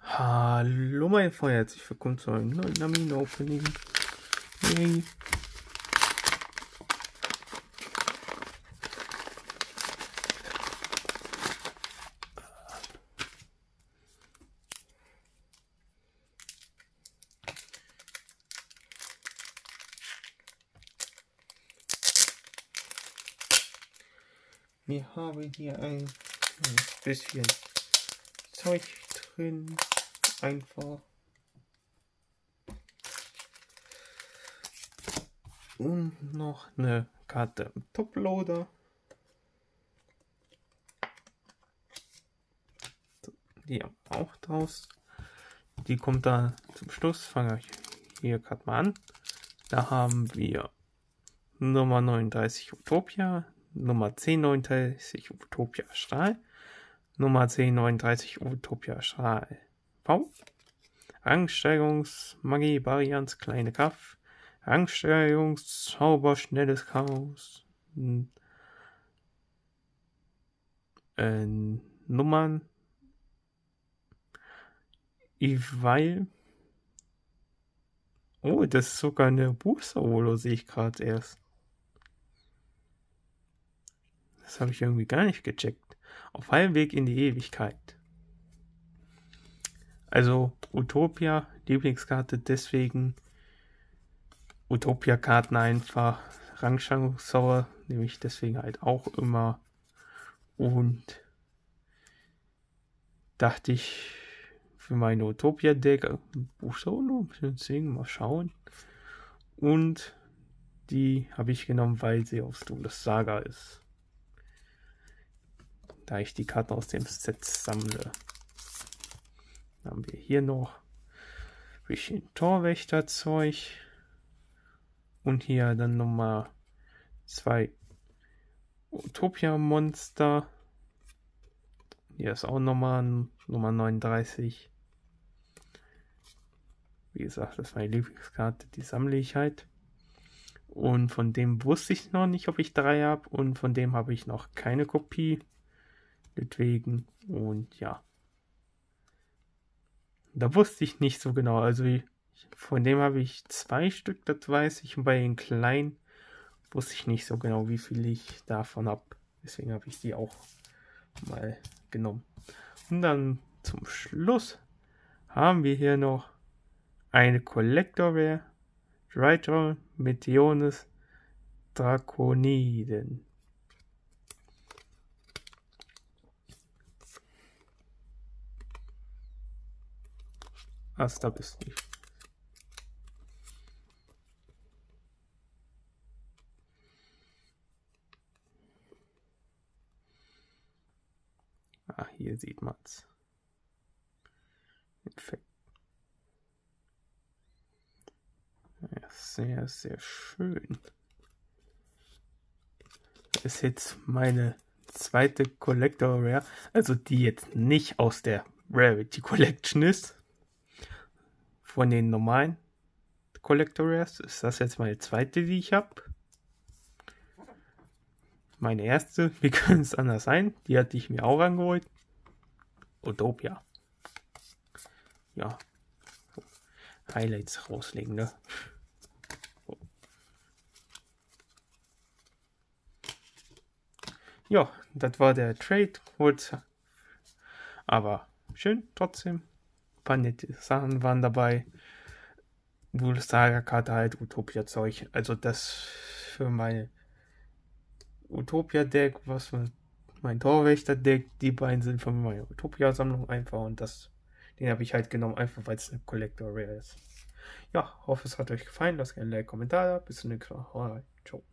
Hallo mein Freund, herzlich willkommen zu einem neuen Namino-Opening. Yay. Wir haben hier ein bisschen Zeug drin, einfach. Und noch eine Karte im Toploader. Die haben wir auch draus. Die kommt da zum Schluss. Fange ich hier gerade mal an. Da haben wir Nummer 39 Utopia, Nummer 1039 Utopia Strahl, Nummer 1039 Utopia Strahl V, Rangsteigerungsmagie Varianz kleine Kraft, Rangsteigerungszauber schnelles Chaos, Nummern Iweil. Oh, das ist sogar eine Booster-Holo, sehe ich gerade erst. Das habe ich irgendwie gar nicht gecheckt. Auf halbem Weg in die Ewigkeit. Also Utopia, Lieblingskarte, deswegen Utopia-Karten einfach. Rangsteigerungszauber nehme ich deswegen halt auch immer. Und dachte ich, für meine Utopia-Deck Buchsolo, deswegen mal schauen. Und die habe ich genommen, weil sie aus Duelist Saga ist. Da ich die Karten aus dem Set sammle. Dann haben wir hier noch ein bisschen Torwächterzeug. Und hier dann Nummer 2 Utopia-Monster. Hier ist auch Nummer 39. Wie gesagt, das ist meine Lieblingskarte, die sammle ich halt. Und von dem wusste ich noch nicht, ob ich 3 habe. Und von dem habe ich noch keine Kopie. Deswegen, und ja. Da wusste ich nicht so genau. Also von dem habe ich 2 Stück, das weiß ich. Und bei den kleinen wusste ich nicht so genau, wie viel ich davon habe. Deswegen habe ich die auch mal genommen. Und dann zum Schluss haben wir hier noch eine Collector Rare Drytron Meteonis Draconiden. Was da bist du nicht. Ah, hier sieht man's. Perfekt. Ja, sehr, sehr schön. Das ist jetzt meine zweite Collector Rare. Also die jetzt nicht aus der Rarity Collection ist. Von den normalen Collector Rares ist das jetzt meine zweite, die ich habe. Meine erste, wie kann es anders sein? Die hatte ich mir auch angeholt. Utopia. Ja. Highlights rauslegen, ne? Ja, das war der Trade. Kurz. Aber schön trotzdem. Ein paar nette Sachen waren dabei. Duelist Saga-Karte halt, Utopia-Zeug. Also das für meine Utopia-Deck, was für mein Torwächter-Deck, die beiden sind von meiner Utopia-Sammlung einfach und den habe ich halt genommen, einfach weil es eine Collector Rare ist. Ja, hoffe es hat euch gefallen, lasst gerne einen Like, Kommentar da, bis zum nächsten Mal. Ciao.